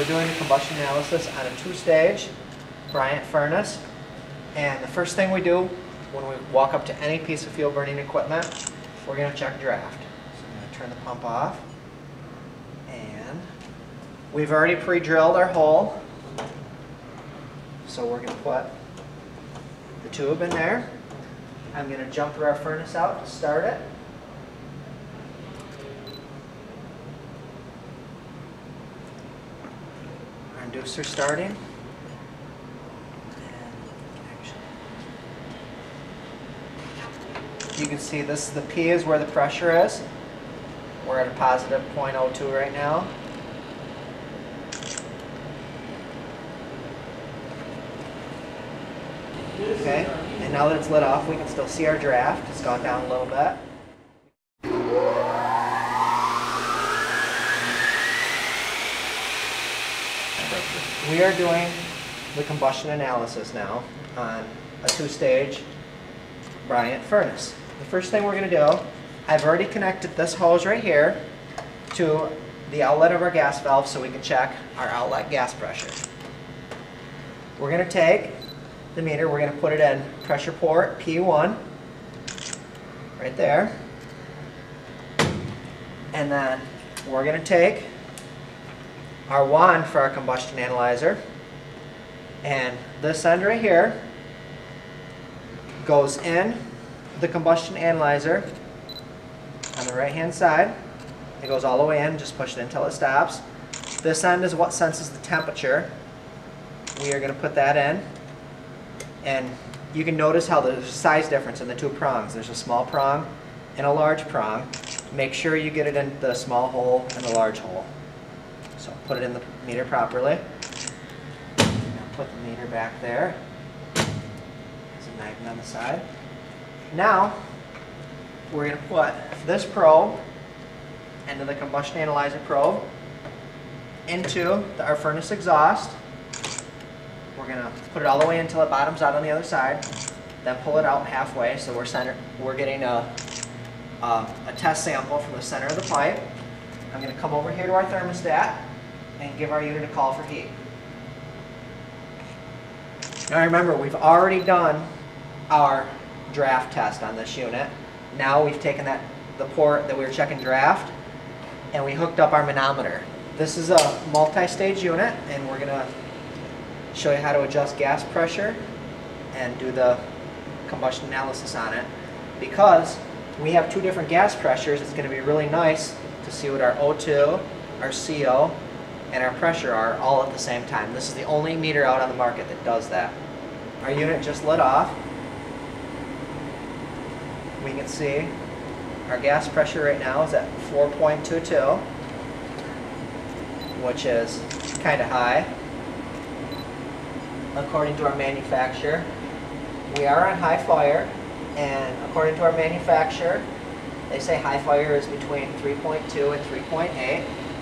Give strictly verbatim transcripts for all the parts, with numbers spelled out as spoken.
doing a combustion analysis on a two-stage Bryant furnace. And the first thing we do when we walk up to any piece of fuel burning equipment, we're going to check draft. So I'm going to turn the pump off. And we've already pre-drilled our hole. So we're going to put the tube in there. I'm going to jump our furnace out to start it. Our inducer starting. You can see this, the P is where the pressure is. We're at a positive zero point zero two right now. Okay, and now that it's lit off, we can still see our draft. It's gone down a little bit. We are doing the combustion analysis now on a two-stage Bryant furnace. The first thing we're going to do, I've already connected this hose right here to the outlet of our gas valve so we can check our outlet gas pressure. We're going to take the meter, we're going to put it in pressure port P one, right there. And then we're going to take our wand for our combustion analyzer, and this end right here goes in the combustion analyzer on the right hand side. It goes all the way in, just push it until it stops. This end is what senses the temperature. We are going to put that in, and you can notice how there's a size difference in the two prongs. There's a small prong and a large prong. Make sure you get it in the small hole and the large hole. So put it in the meter properly. Put the meter back there. There's a magnet on the side. Now we're going to put this probe into the combustion analyzer probe into the, our furnace exhaust. We're going to put it all the way until it bottoms out on the other side. Then pull it out halfway so we're center. We're getting a, a a test sample from the center of the pipe. I'm going to come over here to our thermostat and give our unit a call for heat. Now remember, we've already done our draft test on this unit. Now we've taken that the port that we were checking draft and we hooked up our manometer. This is a multi-stage unit, and we're going to show you how to adjust gas pressure and do the combustion analysis on it. Because we have two different gas pressures, it's going to be really nice to see what our O two, our C O, and our pressure are all at the same time. This is the only meter out on the market that does that. Our unit just lit off. We can see our gas pressure right now is at four point two two, which is kind of high according to our manufacturer. We are on high fire, and according to our manufacturer, they say high fire is between three point two and three point eight.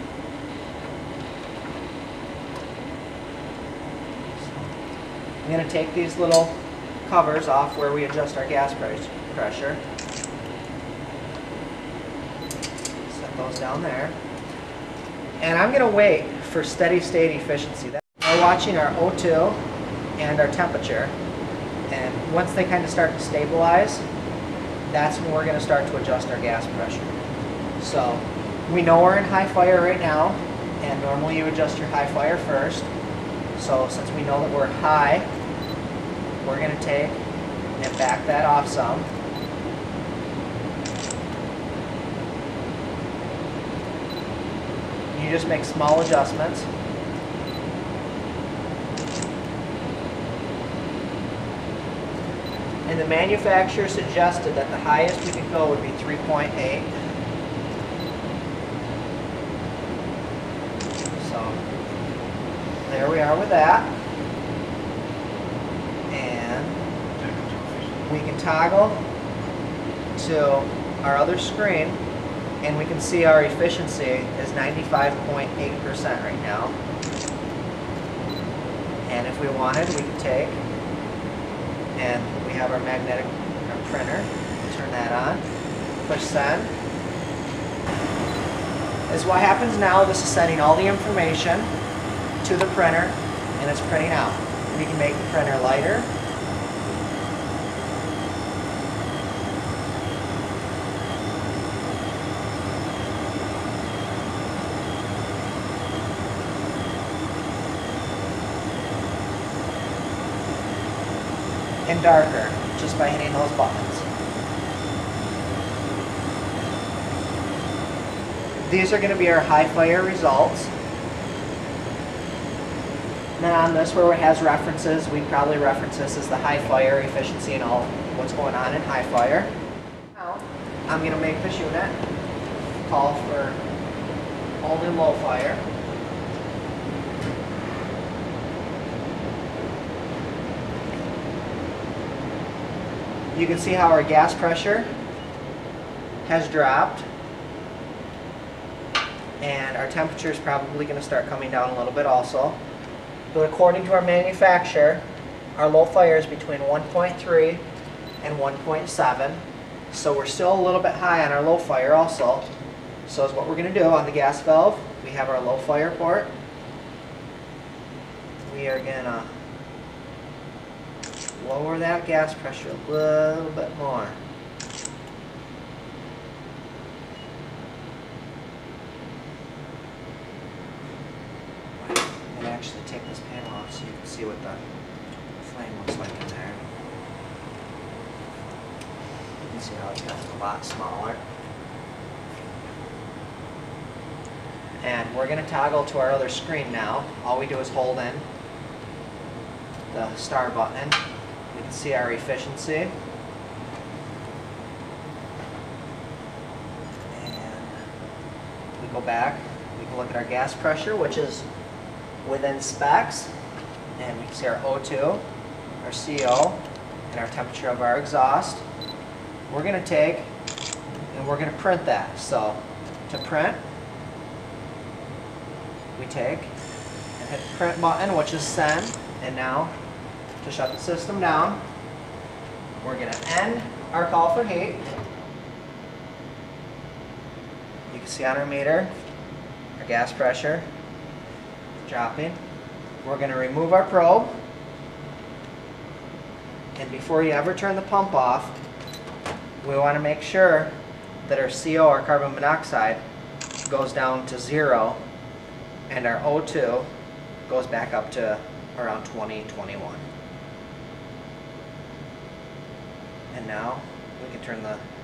I'm going to take these little covers off where we adjust our gas pressure. Set those down there. And I'm going to wait for steady state efficiency. We're watching our O two and our temperature. And once they kind of start to stabilize, that's when we're going to start to adjust our gas pressure. So we know we're in high fire right now, and normally you adjust your high fire first. So since we know that we're high, we're going to take and back that off some. You just make small adjustments. And the manufacturer suggested that the highest we could go would be three point eight. So there we are with that. And we can toggle to our other screen, and we can see our efficiency is ninety-five point eight percent right now. And if we wanted, we could take, and we have our magnetic our printer, turn that on, push send. This is what happens now. This is sending all the information to the printer, and it's printing out. We can make the printer lighter. And darker, just by hitting those buttons. These are going to be our high fire results. And then on this where it has references, we probably reference this as the high fire efficiency and all what's going on in high fire. Now, I'm going to make this unit call for only low fire. You can see how our gas pressure has dropped, and our temperature is probably going to start coming down a little bit also. But according to our manufacturer, our low fire is between one point three and one point seven, so we're still a little bit high on our low fire also. So is what we're going to do on the gas valve. We have our low fire port. We are going to lower that gas pressure a little bit more. And actually take this panel off so you can see what the flame looks like in there. You can see how it's gotten a lot smaller. And we're going to toggle to our other screen now. All we do is hold in the star button. We can see our efficiency. And we go back, we can look at our gas pressure, which is within specs. And we can see our O two, our C O, and our temperature of our exhaust. We're going to take and we're going to print that. So to print, we take and hit the print button, which is send. And now, to shut the system down, we're going to end our call for heat. You can see on our meter, our gas pressure dropping. We're going to remove our probe. And before you ever turn the pump off, we want to make sure that our C O, our carbon monoxide, goes down to zero, and our O two goes back up to around twenty, twenty-one. And now we can turn the